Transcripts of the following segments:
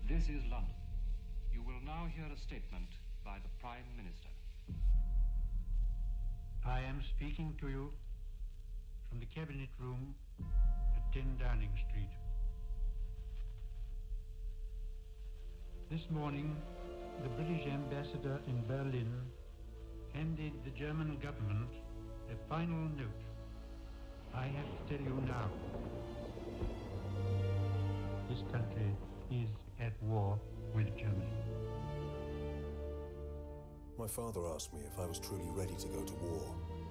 This is London. You will now hear a statement by the Prime Minister. I am speaking to you from the Cabinet Room at 10 Downing Street. This morning, the British ambassador in Berlin handed the German government a final note. I have to tell you now, this country is at war with Germany. My father asked me if I was truly ready to go to war.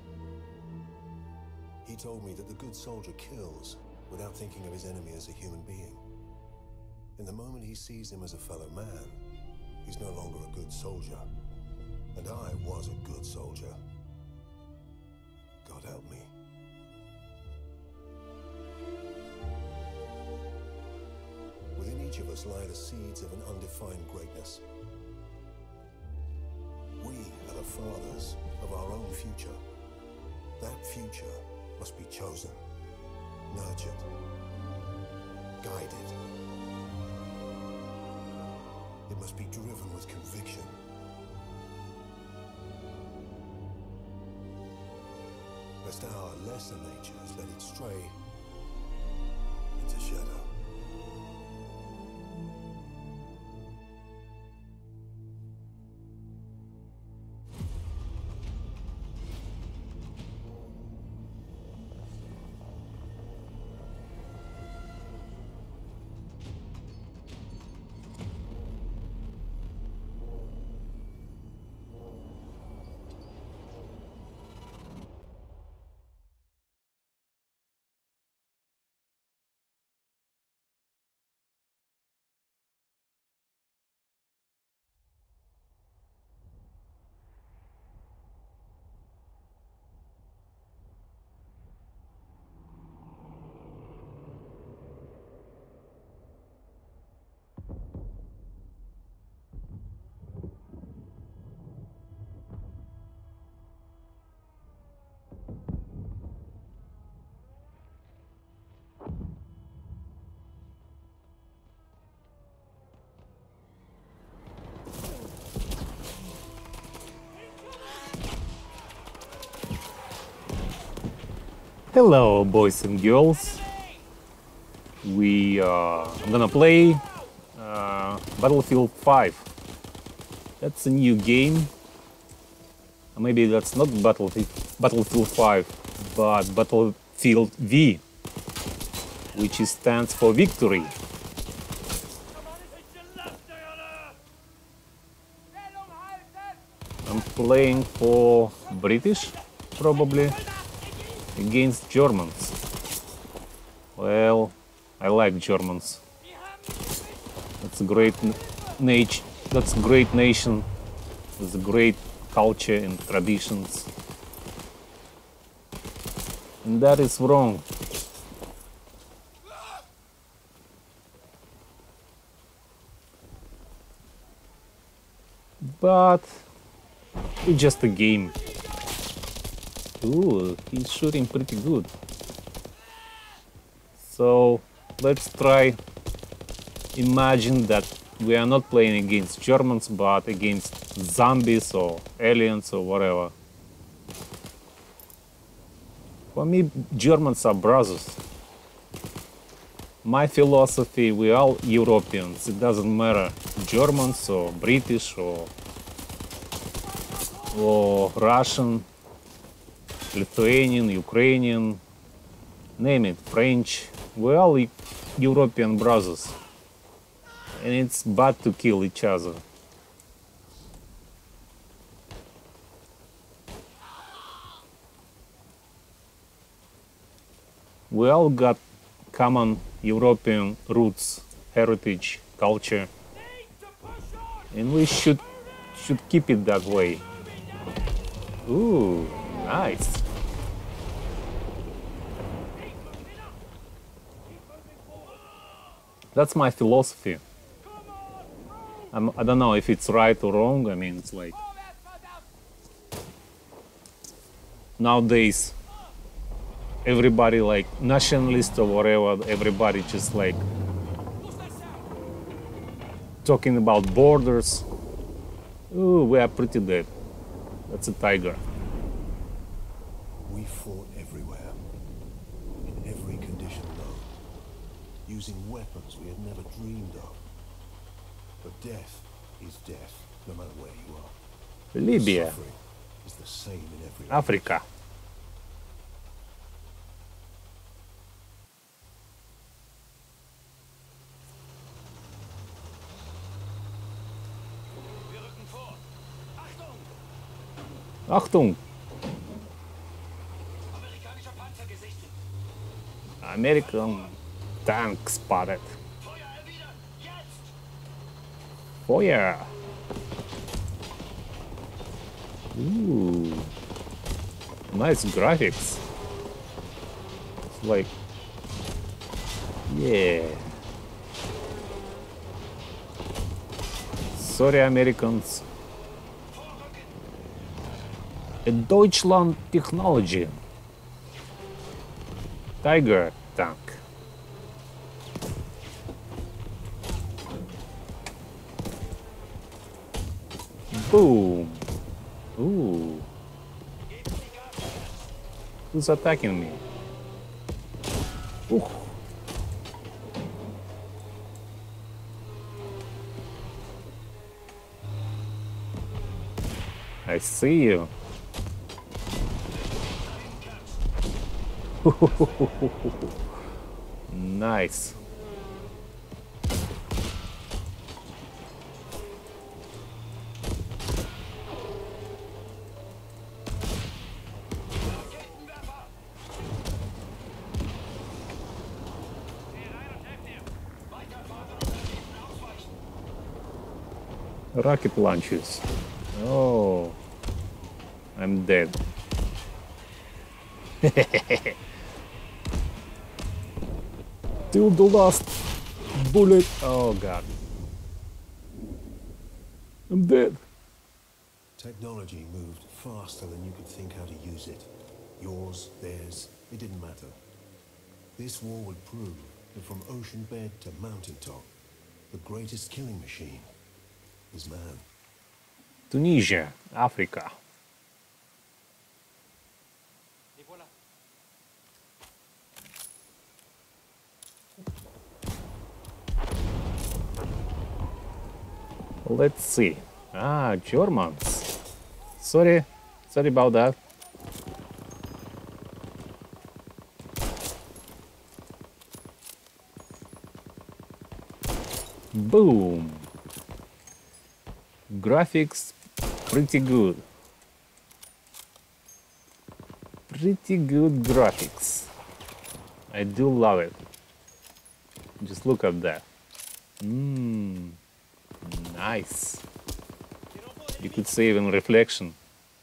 He told me that the good soldier kills without thinking of his enemy as a human being. In the moment he sees him as a fellow man, he's no longer a good soldier. And I was a good soldier. God help me. Within each of us lie the seeds of an undefined greatness. We are the fathers of our own future. That future must be chosen, nurtured, guided. It must be driven with conviction. Lest our lesser natures let it stray into shadow. Hello, boys and girls. I'm gonna play Battlefield 5. That's a new game. Maybe that's not Battlefield 5, but Battlefield V, which stands for victory. I'm playing for British, probably. Against Germans. Well, I like Germans. That's a great That's a great nation with a great culture and traditions. And that is wrong. But it's just a game. Ooh, he's shooting pretty good. So let's try imagine that we are not playing against Germans but against zombies or aliens or whatever. For me, Germans are brothers. My philosophy, we are all Europeans. It doesn't matter Germans or British or Russian, Lithuanian, Ukrainian, name it, French. We're all European brothers. And it's bad to kill each other. We all got common European roots, heritage, culture. And we should keep it that way. Ooh, nice. That's my philosophy. I don't know if it's right or wrong. I mean, it's like nowadays everybody like nationalist or whatever, everybody just like talking about borders. Ooh, we are pretty dead. That's a tiger. We fought everywhere, in every condition known, using weapons we had never dreamed of. But death is death, no matter where you are. Libya, Suffering is the same in every Africa. Achtung! American tank spotted. Feuer! Ooh, nice graphics. It's like, yeah. Sorry, Americans. A Deutschland technology. Tiger tank. Boom. Ooh. Who's attacking me? Ooh. I see you. Nice. Rocket launchers. Oh, I'm dead. Till the last bullet. Oh god. I'm dead. Technology moved faster than you could think how to use it. Yours, theirs, it didn't matter. This war would prove that from ocean bed to mountaintop, the greatest killing machine is man. Tunisia, Africa. Let's see. Ah, Germans. Sorry about that. Boom. Graphics pretty good. Pretty good graphics. I do love it. Just look at that. Nice. You could say even reflection.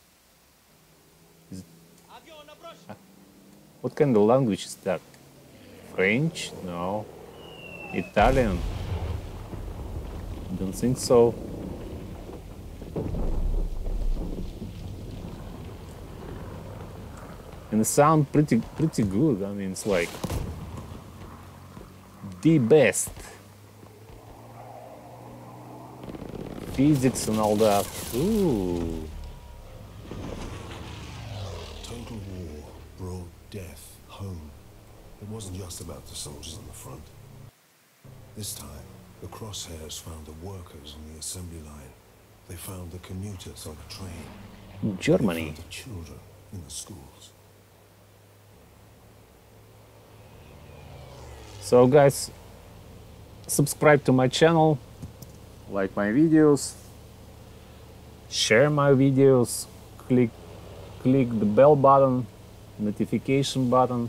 What kind of language is that? French? No. Italian? Don't think so. And the sound pretty good. I mean, it's like the best. Physics and all that. Ooh. Total war brought death home. It wasn't just about the soldiers on the front. This time, the crosshairs found the workers on the assembly line. They found the commuters on the train. Germany. They found the children in the schools. So guys, subscribe to my channel, like my videos, share my videos, click the bell button, notification button.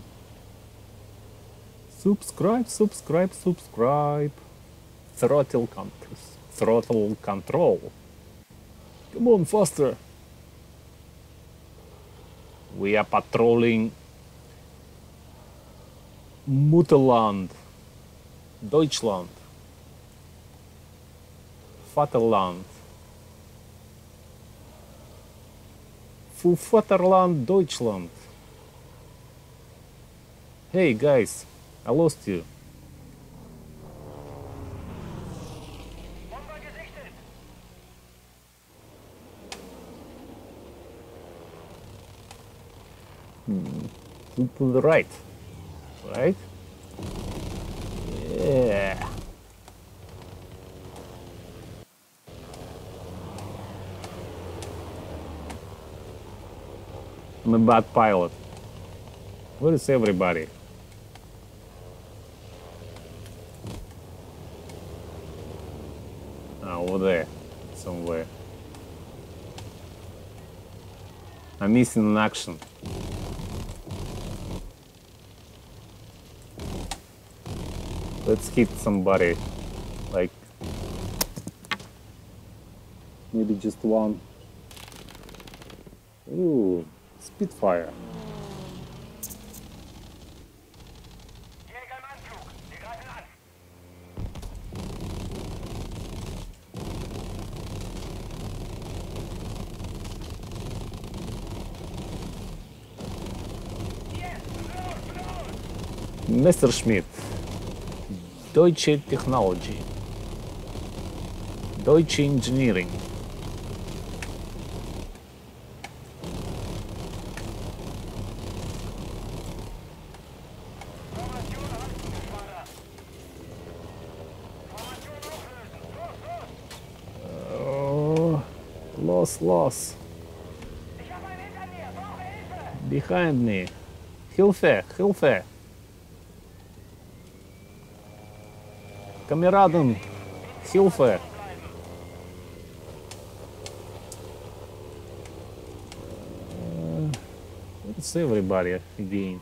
Subscribe. Throttle control. Come on, faster. We are patrolling Mutterland, Deutschland, Vaterland, Für Vaterland, Deutschland. Hey guys, I lost you. to the right. Right? Yeah. I'm a bad pilot. Where is everybody? Over there, somewhere. I'm missing an action. Let's hit somebody. Like, maybe just one. Ooh, Spitfire. Messerschmitt. Deutsche Technology. Deutsche Engineering. Loss. Behind me. Hilfe. Kameraden. Hilfe. It's everybody again.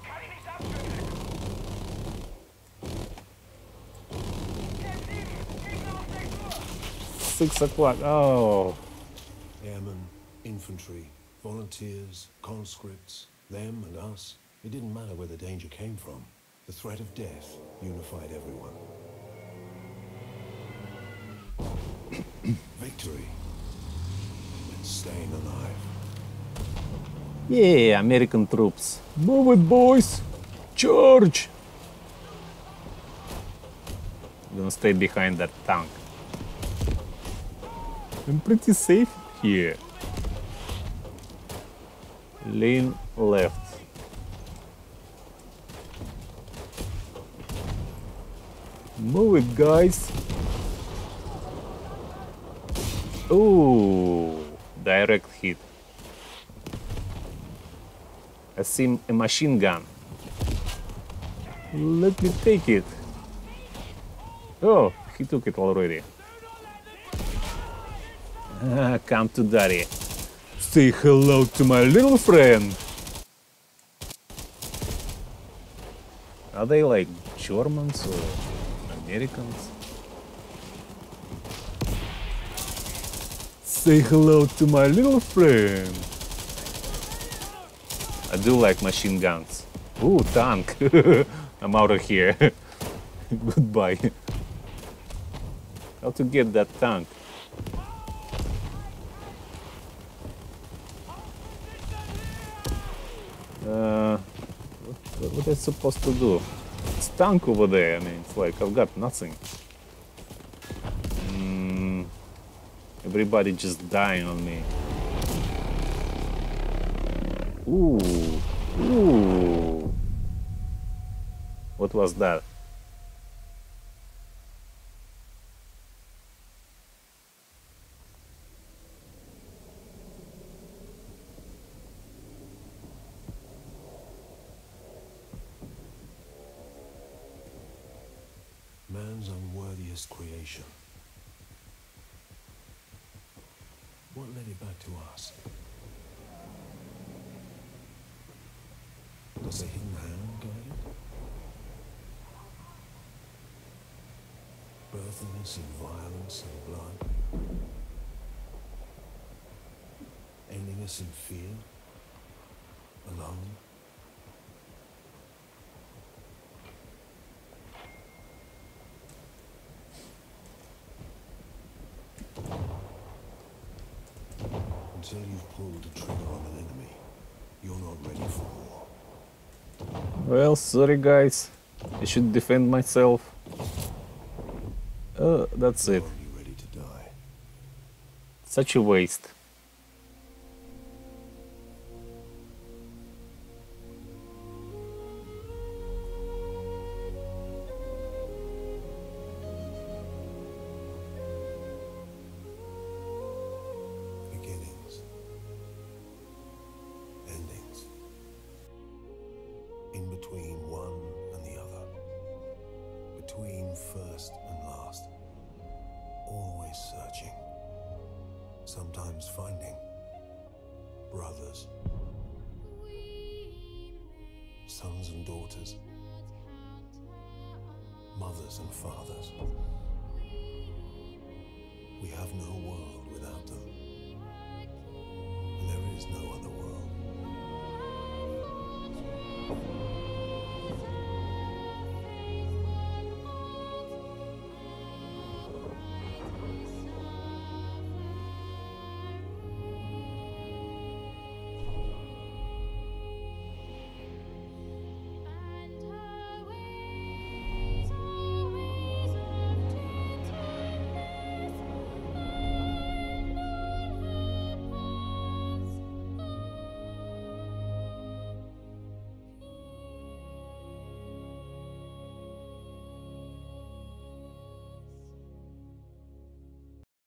6 o'clock. Oh. Airmen, infantry, volunteers, conscripts, them and us. It didn't matter where the danger came from. The threat of death unified everyone. Victory meant staying alive. Yeah, American troops. Move it, boys! Charge! I'm gonna stay behind that tank. I'm pretty safe here. Lane left. Move it, guys. Ooh, direct hit. I see a machine gun. Let me take it. Oh, he took it already. Come to daddy. Say hello to my little friend. Are they like Germans or Americans? Say hello to my little friend. I do like machine guns. Ooh, tank. I'm out of here. Goodbye. How to get that tank? What am I supposed to do? It's tank over there. I mean, it's like I've got nothing. Everybody just dying on me. Ooh. What was that? Man's unworthiest creation. What led it back to us? Does a hidden hand guide it? Birthing us in violence and blood? Ending us in fear? Alone? Until you've pulled the trigger on an enemy, you're not ready for war. Well, sorry guys. I should defend myself. That's it. Only ready to die. Such a waste. first and last. Always searching. Sometimes finding. Brothers. Sons and daughters. Mothers and fathers. We have no world without them. And there is no other world.